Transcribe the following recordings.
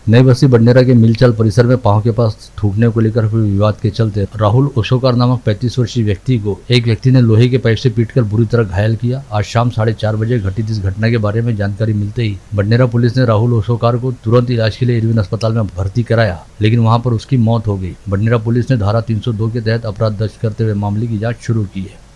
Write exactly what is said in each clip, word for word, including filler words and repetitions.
नई बस्ती बडनेरा के मिलचाल परिसर में पांव के पास थूकने को लेकर हुए विवाद के चलते राहुल ओशोकार नामक पैंतीस वर्षीय व्यक्ति को एक व्यक्ति ने लोहे के पाइप से पीटकर बुरी तरह घायल किया। आज शाम साढ़े चार बजे घटित इस घटना के बारे में जानकारी मिलते ही बडनेरा पुलिस ने राहुल ओशोकार को तुरंत इलाज के लिए इरविन अस्पताल में भर्ती कराया, लेकिन वहां पर उसकी मौत हो गई। बडनेरा पुलिस ने धारा तीन सौ दो के तहत अपराध दर्ज करते हुए मामले की जाँच शुरू की है।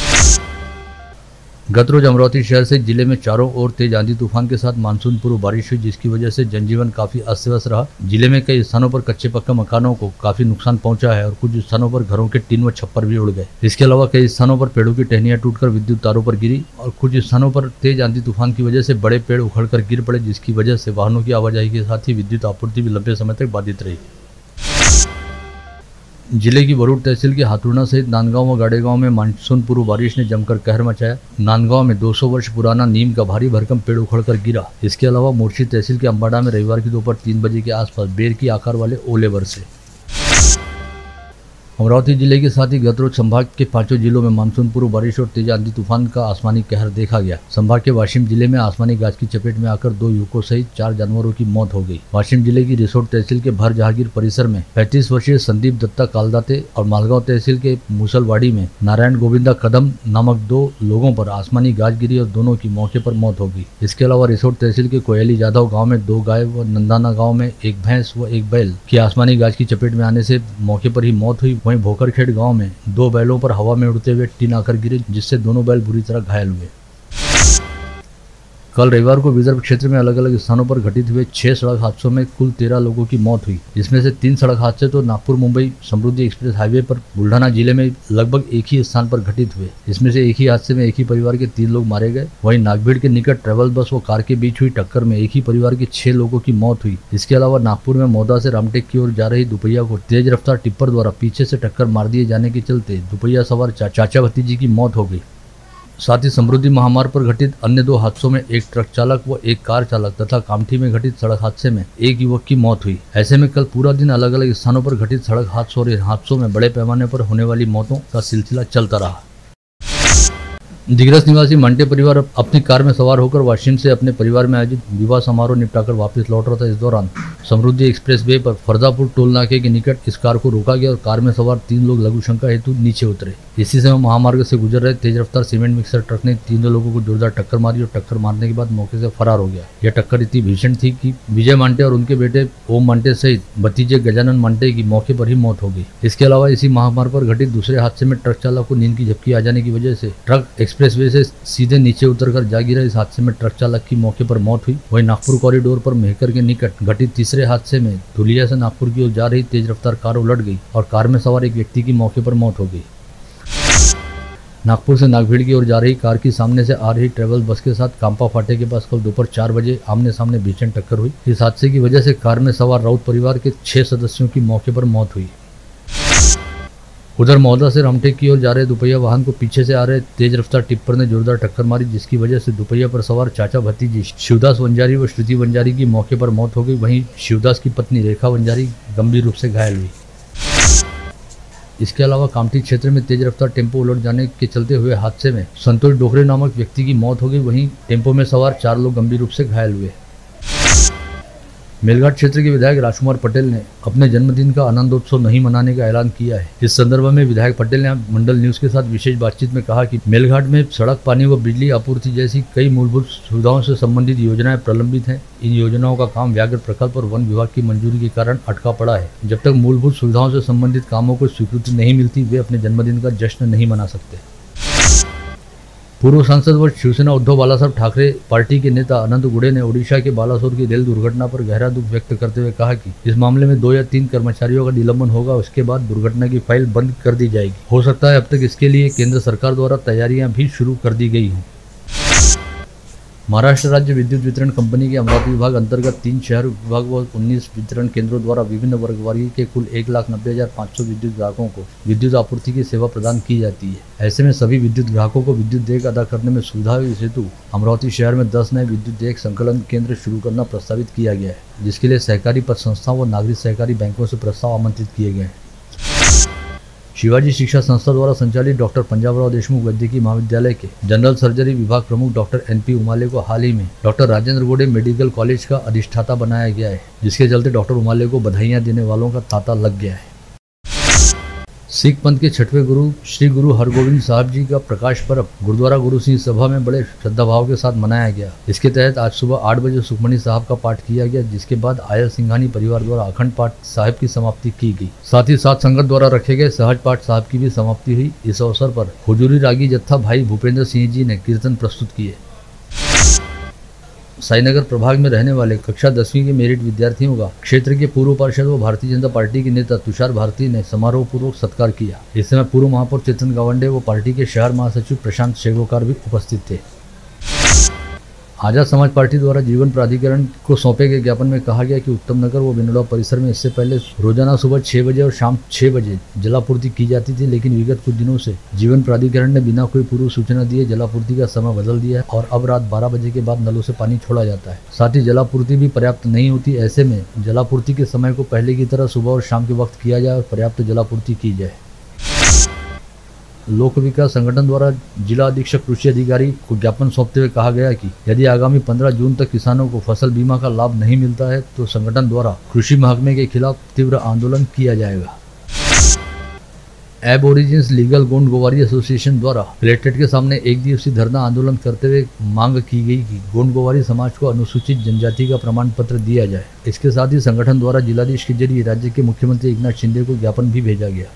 गत रोज अमरावती शहर से जिले में चारों ओर तेज आंधी तूफान के साथ मानसून पूर्व बारिश हुई, जिसकी वजह से जनजीवन काफी अस्त व्यस्त रहा। जिले में कई स्थानों पर कच्चे पक्के मकानों को काफी नुकसान पहुंचा है और कुछ स्थानों पर घरों के टीन व छप्पर भी उड़ गए। इसके अलावा कई स्थानों पर पेड़ों की टहनियां टूटकर विद्युत तारों पर गिरी और कुछ स्थानों पर तेज आंधी तूफान की वजह से बड़े पेड़ उखड़कर गिर पड़े, जिसकी वजह से वाहनों की आवाजाही के साथ ही विद्युत आपूर्ति भी लंबे समय तक बाधित रही। जिले की बरूड तहसील के हाथुरना सहित नांदगांव व गाड़ेगांव में मानसून पूर्व बारिश ने जमकर कहर मचाया। नांदगांव में दो सौ वर्ष पुराना नीम का भारी भरकम पेड़ उखड़कर गिरा। इसके अलावा मोर्शी तहसील के अंबाड़ा में रविवार की दोपहर तीन बजे के आसपास बेर की आकार वाले ओले बरसे। अमरावती जिले के साथ ही गत रोज संभाग के पांचों जिलों में मानसून पूर्व बारिश और तेज आंधी तूफान का आसमानी कहर देखा गया। संभाग के वाशिम जिले में आसमानी गाज की चपेट में आकर दो युवकों सहित चार जानवरों की मौत हो गई। वाशिम जिले की रिसोर्ट तहसील के भर जहांगीर परिसर में पैंतीस वर्षीय संदीप दत्ता कालदाते और मालगांव तहसील के मूसलवाड़ी में नारायण गोविंदा कदम नामक दो लोगों पर आसमानी गाज गिरी और दोनों की मौके पर मौत हो गई। इसके अलावा रिसोर्ट तहसील के कोयली जाधव गाँव में दो गाय व नंदाना गाँव में एक भैंस व एक बैल की आसमानी गाज की चपेट में आने से मौके पर ही मौत हुई। वहीं भोकरखेड़ गांव में दो बैलों पर हवा में उड़ते हुए टीन आकर गिरे, जिससे दोनों बैल बुरी तरह घायल हुए। कल रविवार को विदर्भ क्षेत्र में अलग अलग स्थानों पर घटित हुए छह सड़क हादसों में कुल तेरह लोगों की मौत हुई। इसमें से तीन सड़क हादसे तो नागपुर मुंबई समृद्धि एक्सप्रेस हाईवे पर बुल्ढाना जिले में लगभग एक ही स्थान पर घटित हुए। इसमें से एक ही हादसे में एक ही परिवार के तीन लोग मारे गए। वहीं नागभीड़ के निकट ट्रेवल बस व कार के बीच हुई टक्कर में एक ही परिवार के छह लोगों की मौत हुई। इसके अलावा नागपुर में मौदा से रामटेक की ओर जा रही दुपहिया को तेज रफ्तार टिप्पर द्वारा पीछे से टक्कर मार दिए जाने के चलते दुपहिया सवार चा, चाचा भतीजी की मौत हो गई। साथ ही समृद्धि महामार्ग पर घटित अन्य दो हादसों में एक ट्रक चालक व एक कार चालक तथा कामठी में घटित सड़क हादसे में एक युवक की मौत हुई। ऐसे में कल पूरा दिन अलग अलग स्थानों पर घटित सड़क हादसों और हादसों में बड़े पैमाने पर होने वाली मौतों का सिलसिला चलता रहा। दिग्रस निवासी मंटे परिवार अपनी कार में सवार होकर वाशिम से अपने परिवार में आयोजित विवाह समारोह निपटाकर वापस लौट रहा था। इस दौरान समृद्धि एक्सप्रेस वे पर फरदापुर टोल नाके के निकट इस कार को रोका गया और कार में सवार तीन लोग लघु शंका हेतु नीचे उतरे। इसी समय महामार्ग से गुजर रहे तेज रफ्तार सीमेंट मिक्सर ट्रक ने तीनों लोगों को जोरदार टक्कर मारी और टक्कर मारने के बाद मौके से फरार हो गया। यह टक्कर इतनी भीषण थी कि विजय मंटे और उनके बेटे ओम मंटे सहित भतीजे गजानन मंटे की मौके पर ही मौत हो गई। इसके अलावा इसी महामार्ग पर घटित दूसरे हादसे में ट्रक चालक को नींद की झपकी आ जाने की वजह से ट्रक एक्सप्रेस वे से सीधे नीचे उतरकर जा गिरा। इस हादसे में ट्रक चालक की मौके पर मौत हुई। वहीं नागपुर कॉरिडोर पर मेहकर के निकट घटित तीसरे हादसे में धुलिया से नागपुर की ओर जा रही तेज रफ्तार कार उलट गई और कार में सवार एक व्यक्ति की मौके पर मौत हो गई। नागपुर से नागभीड़ की ओर जा रही कार की सामने से आ रही ट्रेवल बस के साथ कांपा फाटे के पास कल दोपहर चार बजे आमने सामने भीषण टक्कर हुई। इस हादसे की वजह से कार में सवार राउत परिवार के छह सदस्यों की मौके पर मौत हुई। उधर मौदा से रामटेक की ओर जा रहे दुपहिया वाहन को पीछे से आ रहे तेज रफ्तार टिप्पर ने जोरदार टक्कर मारी, जिसकी वजह से दुपहिया पर सवार चाचा भतीजी शिवदास वंजारी व श्रुति वंजारी की मौके पर मौत हो गई। वहीं शिवदास की पत्नी रेखा वंजारी गंभीर रूप से घायल हुई। इसके अलावा कामठी क्षेत्र में तेज रफ्तार टेम्पो उलट जाने के चलते हुए हादसे में संतोष डोगरे नामक व्यक्ति की मौत हो गई। वहीं टेम्पो में सवार चार लोग गंभीर रूप से घायल हुए। मेलघाट क्षेत्र के विधायक राजकुमार पटेल ने अपने जन्मदिन का आनंदोत्सव नहीं मनाने का ऐलान किया है। इस संदर्भ में विधायक पटेल ने मंडल न्यूज के साथ विशेष बातचीत में कहा कि मेलघाट में सड़क, पानी व बिजली आपूर्ति जैसी कई मूलभूत सुविधाओं से संबंधित योजनाएं प्रलंबित हैं। इन योजनाओं का काम व्याघ्र प्रकल्प और वन विभाग की मंजूरी के कारण अटका पड़ा है। जब तक मूलभूत सुविधाओं से संबंधित कामों को स्वीकृति नहीं मिलती, वे अपने जन्मदिन का जश्न नहीं मना सकते। पूर्व सांसद व शिवसेना उद्धव बालासाहेब ठाकरे पार्टी के नेता अनंत गुड़े ने ओडिशा के बालासोर की रेल दुर्घटना पर गहरा दुख व्यक्त करते हुए कहा कि इस मामले में दो या तीन कर्मचारियों का निलंबन होगा, उसके बाद दुर्घटना की फाइल बंद कर दी जाएगी। हो सकता है अब तक इसके लिए केंद्र सरकार द्वारा तैयारियां भी शुरू कर दी गई हों। महाराष्ट्र राज्य विद्युत वितरण कंपनी के अमरावती विभाग अंतर्गत तीन शहर विभाग व उन्नीस वितरण केंद्रों द्वारा विभिन्न वर्गवारी के कुल एक लाख नब्बे हजार पाँच सौ विद्युत ग्राहकों को विद्युत आपूर्ति की सेवा प्रदान की जाती है। ऐसे में सभी विद्युत ग्राहकों को विद्युत देयक अदा करने में सुविधा हेतु अमरावती शहर में दस नए विद्युत देयक संकलन केंद्र शुरू करना प्रस्तावित किया गया है, जिसके लिए सहकारी पत संस्थाओं व नागरिक सहकारी बैंकों से प्रस्ताव आमंत्रित किए गए हैं। शिवाजी शिक्षा संस्था द्वारा संचालित डॉक्टर पंजाबराव देशमुख वैद्यकीय महाविद्यालय के जनरल सर्जरी विभाग प्रमुख डॉक्टर एन पी उमाले को हाल ही में doctor Rajendra Gode medical college का अधिष्ठाता बनाया गया है, जिसके चलते डॉक्टर उमाले को बधाइयां देने वालों का तांता लग गया है। सिख पंथ के छठवें गुरु श्री गुरु हरगोविंद साहब जी का प्रकाश पर्व गुरुद्वारा गुरु सिंह सभा में बड़े श्रद्धाभाव के साथ मनाया गया। इसके तहत आज सुबह आठ बजे सुखमनी साहब का पाठ किया गया, जिसके बाद आयर सिंघानी परिवार द्वारा अखंड पाठ साहिब की समाप्ति की गई। साथ ही साथ संगत द्वारा रखे गए सहज पाठ साहिब की भी समाप्ति हुई। इस अवसर पर हुजूरी रागी जत्था भाई भूपेंद्र सिंह जी ने कीर्तन प्रस्तुत किए। साईनगर प्रभाग में रहने वाले कक्षा दसवीं के मेरिट विद्यार्थियों का क्षेत्र के पूर्व पार्षद व भारतीय जनता पार्टी के नेता तुषार भारती ने समारोह पूर्वक सत्कार किया। इस समय पूर्व महापौर चेतन गावंडे व पार्टी के शहर महासचिव प्रशांत शेगोकार भी उपस्थित थे। आजाद समाज पार्टी द्वारा जीवन प्राधिकरण को सौंपे गए ज्ञापन में कहा गया कि उत्तम नगर व बिनोड़ा परिसर में इससे पहले रोजाना सुबह छह बजे और शाम छह बजे जलापूर्ति की जाती थी, लेकिन विगत कुछ दिनों से जीवन प्राधिकरण ने बिना कोई पूर्व सूचना दिए जलापूर्ति का समय बदल दिया है और अब रात बारह बजे के बाद नलों से पानी छोड़ा जाता है। साथ ही जलापूर्ति भी पर्याप्त नहीं होती। ऐसे में जलापूर्ति के समय को पहले की तरह सुबह और शाम के वक्त किया जाए और पर्याप्त जलापूर्ति की जाए। लोक विकास संगठन द्वारा जिला अधीक्षक कृषि अधिकारी को ज्ञापन सौंपते हुए कहा गया कि यदि आगामी पंद्रह जून तक किसानों को फसल बीमा का लाभ नहीं मिलता है तो संगठन द्वारा कृषि महकमे के खिलाफ तीव्र आंदोलन किया जाएगा। Aborigines legal Gond Gowari association द्वारा कलेक्ट्रेट के सामने एक दिवसीय धरना आंदोलन करते हुए मांग की गई कि गोंड गोवारी समाज को अनुसूचित जनजाति का प्रमाण पत्र दिया जाए। इसके साथ ही संगठन द्वारा जिलाधीश के जरिए राज्य के मुख्यमंत्री एकनाथ शिंदे को ज्ञापन भी भेजा गया।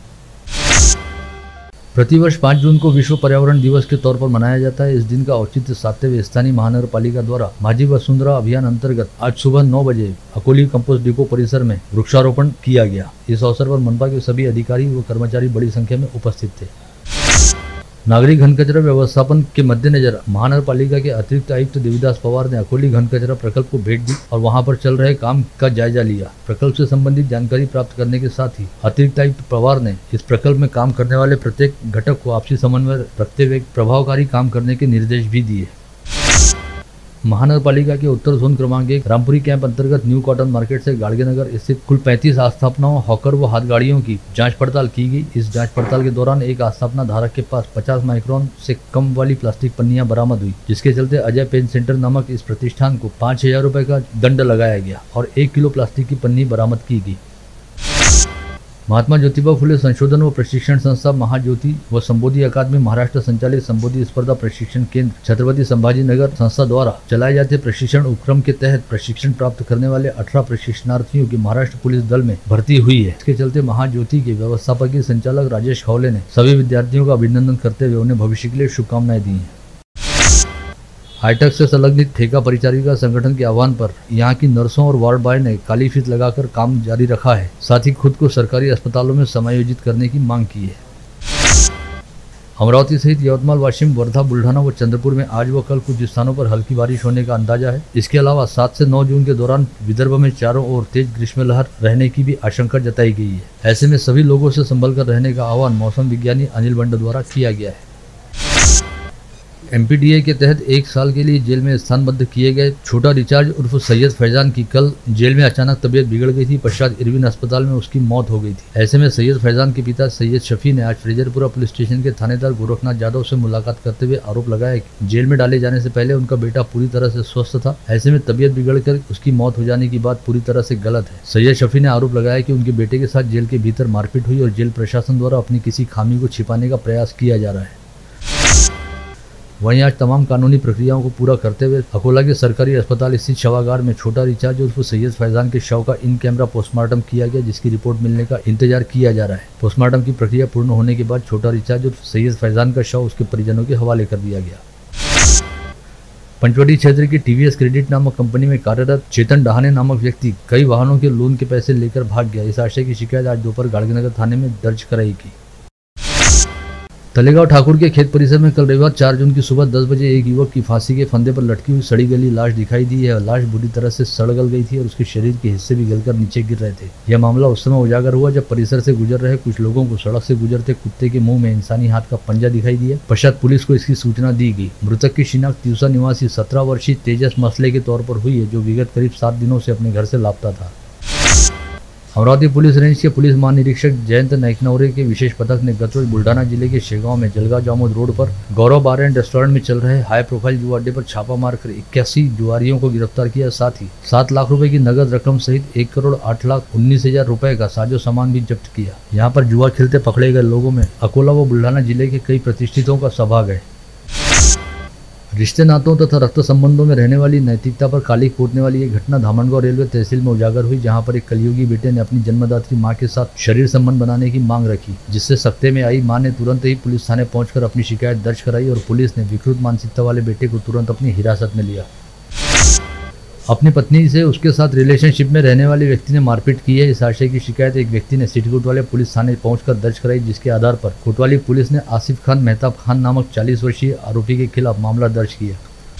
प्रतिवर्ष पाँच जून को विश्व पर्यावरण दिवस के तौर पर मनाया जाता है। इस दिन का औचित्य सातवें स्थानीय महानगर पालिका द्वारा माझी वसुंधरा अभियान अंतर्गत आज सुबह नौ बजे अकोली कंपोस्ट डिपो परिसर में वृक्षारोपण किया गया। इस अवसर पर मनपा के सभी अधिकारी व कर्मचारी बड़ी संख्या में उपस्थित थे। नागरिक घन कचरा व्यवस्थापन के मद्देनजर महानगर पालिका के अतिरिक्त आयुक्त देवीदास पवार ने अकोली घन कचरा प्रकल्प को भेंट दी और वहां पर चल रहे काम का जायजा लिया। प्रकल्प से संबंधित जानकारी प्राप्त करने के साथ ही अतिरिक्त आयुक्त पवार ने इस प्रकल्प में काम करने वाले प्रत्येक घटक को आपसी समन्वय रखते हुए प्रभावकारी काम करने के निर्देश भी दिए। महानगर पालिका के उत्तर जोन क्रमांक एक रामपुरी कैंप अंतर्गत न्यू कॉटन मार्केट से गाड़गेनगर स्थित कुल पैंतीस आस्थापनाओं हॉकर व हाथ गाड़ियों की जांच पड़ताल की गई। इस जांच पड़ताल के दौरान एक आस्थापना धारक के पास पचास माइक्रोन से कम वाली प्लास्टिक पन्नियां बरामद हुई, जिसके चलते अजय पेन सेंटर नामक इस प्रतिष्ठान को पाँच हजार रुपए का दंड लगाया गया और एक किलो प्लास्टिक की पन्नी बरामद की गई। महात्मा ज्योतिबा फुले संशोधन व प्रशिक्षण संस्था महाज्योति व संबोधि अकादमी महाराष्ट्र संचालित संबोधि स्पर्धा प्रशिक्षण केंद्र छत्रपति संभाजी नगर संस्था द्वारा चलाए जाते प्रशिक्षण उपक्रम के तहत प्रशिक्षण प्राप्त करने वाले अठारह प्रशिक्षणार्थियों की महाराष्ट्र पुलिस दल में भर्ती हुई है। इसके चलते महाज्योति के व्यवस्थापकीय संचालक राजेश खौले ने सभी विद्यार्थियों का अभिनंदन करते हुए उन्हें भविष्य के लिए शुभकामनाएं दी हैं। हाईटेक से संलग्नित ठेका परिचारिका संगठन के आह्वान पर यहां की नर्सों और वार्ड बॉय ने काली फीस लगाकर काम जारी रखा है। साथ ही खुद को सरकारी अस्पतालों में समायोजित करने की मांग की है। अमरावती सहित यवतमाल, वाशिम, वर्धा, बुल्ढाना व चंद्रपुर में आज व कल कुछ स्थानों पर हल्की बारिश होने का अंदाजा है। इसके अलावा सात से नौ जून के दौरान विदर्भ में चारों ओर तेज ग्रीष्म लहर रहने की भी आशंका जताई गई है। ऐसे में सभी लोगों से संभल कर रहने का आह्वान मौसम विज्ञानी अनिल बंड द्वारा किया गया है। एमपीडीए के तहत एक साल के लिए जेल में स्थानबद्ध किए गए छोटा रिचार्ज उर्फ सैयद फैजान की कल जेल में अचानक तबीयत बिगड़ गई थी। पश्चात इरविन अस्पताल में उसकी मौत हो गई थी। ऐसे में सैयद फैजान के पिता सैयद शफी ने आज फ्रेजरपुरा पुलिस स्टेशन के थानेदार गोरखनाथ यादव से मुलाकात करते हुए आरोप लगाया कि जेल में डाले जाने से पहले उनका बेटा पूरी तरह से स्वस्थ था। ऐसे में तबीयत बिगड़कर उसकी मौत हो जाने की बात पूरी तरह से गलत है। सैयद शफी ने आरोप लगाया कि उनके बेटे के साथ जेल के भीतर मारपीट हुई और जेल प्रशासन द्वारा अपनी किसी खामी को छिपाने का प्रयास किया जा रहा है। वहीं आज तमाम कानूनी प्रक्रियाओं को पूरा करते हुए अकोला के सरकारी अस्पताल स्थित शवागार में छोटा रिचार्ज उर्फ सैयद फैजान के शव का इन कैमरा पोस्टमार्टम किया गया, जिसकी रिपोर्ट मिलने का इंतजार किया जा रहा है। पोस्टमार्टम की प्रक्रिया पूर्ण होने के बाद छोटा रिचार्ज उर्फ सैयद फैजान का शव उसके परिजनों के हवाले कर दिया गया। पंचवटी क्षेत्र की टीवीएस क्रेडिट नामक कंपनी में कार्यरत चेतन डहाने नामक व्यक्ति कई वाहनों के लोन के पैसे लेकर भाग गया। इस आशय की शिकायत आज दोपहर गाड़गेनगर थाने में दर्ज कराई गई। तलेगांव ठाकुर के खेत परिसर में कल रविवार चार जून की सुबह दस बजे एक युवक की फांसी के फंदे पर लटकी हुई सड़ी गली लाश दिखाई दी है। लाश बुरी तरह से सड़ गल गई थी और उसके शरीर के हिस्से भी गलकर नीचे गिर रहे थे। यह मामला उस समय उजागर हुआ जब परिसर से गुजर रहे कुछ लोगों को सड़क से गुजरते कुत्ते के मुंह में इंसानी हाथ का पंजा दिखाई दिया। पश्चात पुलिस को इसकी सूचना दी गई। मृतक की शिनाख्त तिवसा निवासी सत्रह वर्षीय तेजस मसले के तौर पर हुई है, जो विगत करीब सात दिनों से अपने घर से लापता था। अमरावती पुलिस रेंज के पुलिस महानिरीक्षक जयंत नाइकनवरे के विशेष पथक ने गत रोज बुल्ढाना जिले के शेगांव में जलगांव जामोद रोड पर गौरव बार एंड रेस्टोरेंट में चल रहे हाई प्रोफाइल जुआ अड्डे पर छापा मारकर इक्यासी जुआरियों को गिरफ्तार किया। साथ ही सात लाख रुपए की नगद रकम सहित एक करोड़ आठ लाख उन्नीस हजार रुपए का साजो सामान भी जब्त किया। यहाँ पर जुआ खेलते पकड़े गए लोगों में अकोला व बुल्ढाना जिले के कई प्रतिष्ठितों का सहभाग है। रिश्ते नातों तथा रक्त संबंधों में रहने वाली नैतिकता पर काली फूटने वाली ये घटना धामनगांव रेलवे तहसील में उजागर हुई, जहां पर एक कलयुगी बेटे ने अपनी जन्मदात्री मां के साथ शरीर संबंध बनाने की मांग रखी, जिससे सख्ते में आई मां ने तुरंत ही पुलिस थाने पहुंचकर अपनी शिकायत दर्ज कराई और पुलिस ने विकृत मानसिकता वाले बेटे को तुरंत अपनी हिरासत में लिया। अपनी पत्नी से उसके साथ रिलेशनशिप में रहने वाले व्यक्ति ने मारपीट की है। इस आशय की शिकायत एक व्यक्ति ने सिटी कोतवाली पुलिस थाने पहुंचकर दर्ज कराई, जिसके आधार पर कोतवाली पुलिस ने आसिफ खान मेहताब खान नामक चालीस वर्षीय आरोपी के खिलाफ मामला दर्ज किया।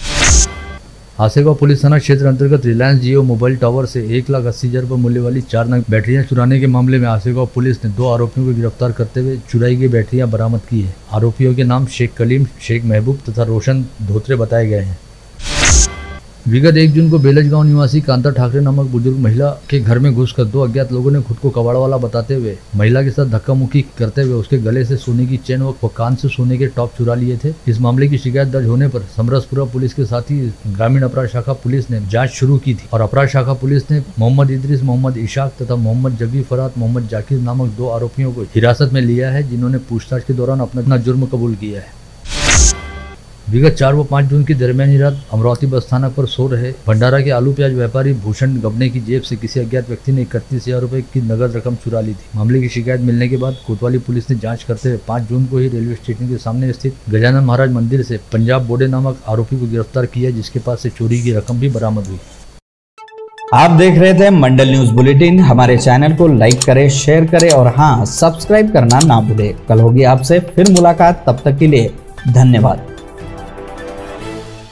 आसेगांव पुलिस थाना क्षेत्र अंतर्गत रिलायंस जियो मोबाइल टावर से एक लाख अस्सी हजार रुपये मूल्य वाली चार नग बैटरियां चुराने के मामले में आसेगांव पुलिस ने दो आरोपियों को गिरफ्तार करते हुए चुराई गई बैटरियां बरामद की है। आरोपियों के नाम शेख कलीम, शेख महबूब तथा रोशन धोत्रे बताए गए हैं। विगत एक जून को बेलज गांव निवासी कांता ठाकरे नामक बुजुर्ग महिला के घर में घुसकर दो अज्ञात लोगों ने खुद को कबाड़ वाला बताते हुए महिला के साथ धक्का मुक्की करते हुए उसके गले से सोने की चेन व कान से सोने के टॉप चुरा लिए थे। इस मामले की शिकायत दर्ज होने पर समरसपुरा पुलिस के साथ ही ग्रामीण अपराध शाखा पुलिस ने जांच शुरू की थी और अपराध शाखा पुलिस ने मोहम्मद इदरीस, मोहम्मद इशाक तथा मोहम्मद जग्गी फरात, मोहम्मद जाकिर नामक दो आरोपियों को हिरासत में लिया है, जिन्होंने पूछताछ के दौरान अपना जुर्म कबूल किया है। विगत चार व पाँच जून की दरमियानी रात अमरावती बस स्थानक पर सो रहे भंडारा के आलू प्याज व्यापारी भूषण गबने की जेब से किसी अज्ञात व्यक्ति ने इकतीस हजार रुपए की नगद रकम चुरा ली थी। मामले की शिकायत मिलने के बाद कोतवाली पुलिस ने जांच करते हुए पाँच जून को ही रेलवे स्टेशन के सामने स्थित गजानन महाराज मंदिर से पंजाब बोडे नामक आरोपी को गिरफ्तार किया, जिसके पास से चोरी की रकम भी बरामद हुई। आप देख रहे थे मंडल न्यूज बुलेटिन। हमारे चैनल को लाइक करें, शेयर करें और हाँ, सब्सक्राइब करना ना भूलें। कल होगी आपसे फिर मुलाकात, तब तक के लिए धन्यवाद।